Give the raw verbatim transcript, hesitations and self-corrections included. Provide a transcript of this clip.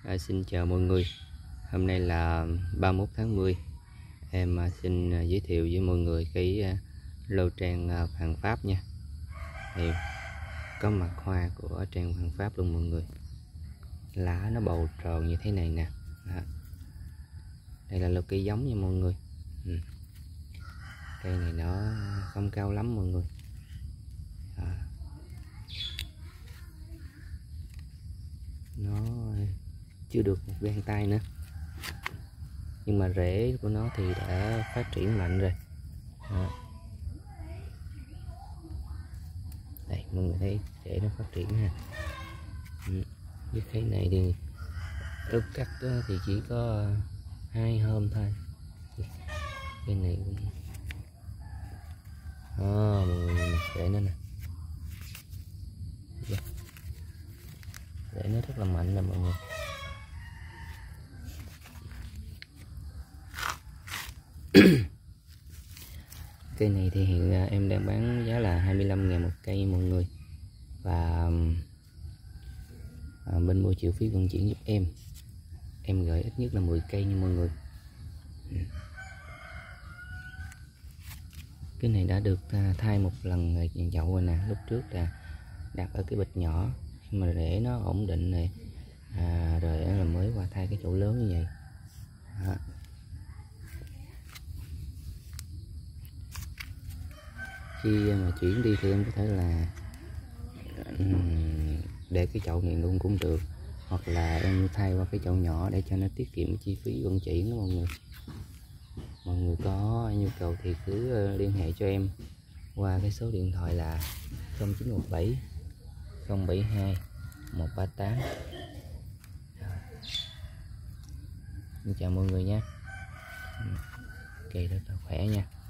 À, xin chào mọi người. Hôm nay là ba mươi mốt tháng mười. Em à, xin à, giới thiệu với mọi người cái à, lô trang à, Hoàng Pháp nha. Thì có mặt hoa của trang Hoàng Pháp luôn mọi người. Lá nó bầu tròn như thế này nè. Đó. Đây là lô cây giống nha mọi người. Ừ. Cây này nó không cao lắm mọi người. Đó. Nó chưa được một gang tay nữa, nhưng mà rễ của nó thì đã phát triển mạnh rồi. Đó. Đây mọi người thấy rễ nó phát triển ha. Ừ. Cái cây này thì lúc cắt thì chỉ có hai hôm thôi. Cây này cũng à, mọi người nhìn rễ nó nè, rễ nó rất là mạnh nè mọi người. Cây này thì hiện em đang bán giá là hai mươi lăm ngàn một cây mọi người. Và à, bên mua chịu phí vận chuyển giúp em. Em gửi ít nhất là mười cây nha mọi người. Cái này đã được thay một lần dàn chậu rồi nè. Lúc trước là đặt ở cái bịch nhỏ, khi mà để nó ổn định này à, rồi là mới qua thay cái chậu lớn như vậy. Đó. Khi mà chuyển đi thì em có thể là để cái chậu này luôn cũng được, hoặc là em thay qua cái chậu nhỏ để cho nó tiết kiệm chi phí vận chuyển đó mọi người. Mọi người có nhu cầu thì cứ liên hệ cho em qua cái số điện thoại là không chín một bảy không bảy hai một ba tám. Chào mọi người nha. Cây rất là khỏe nha.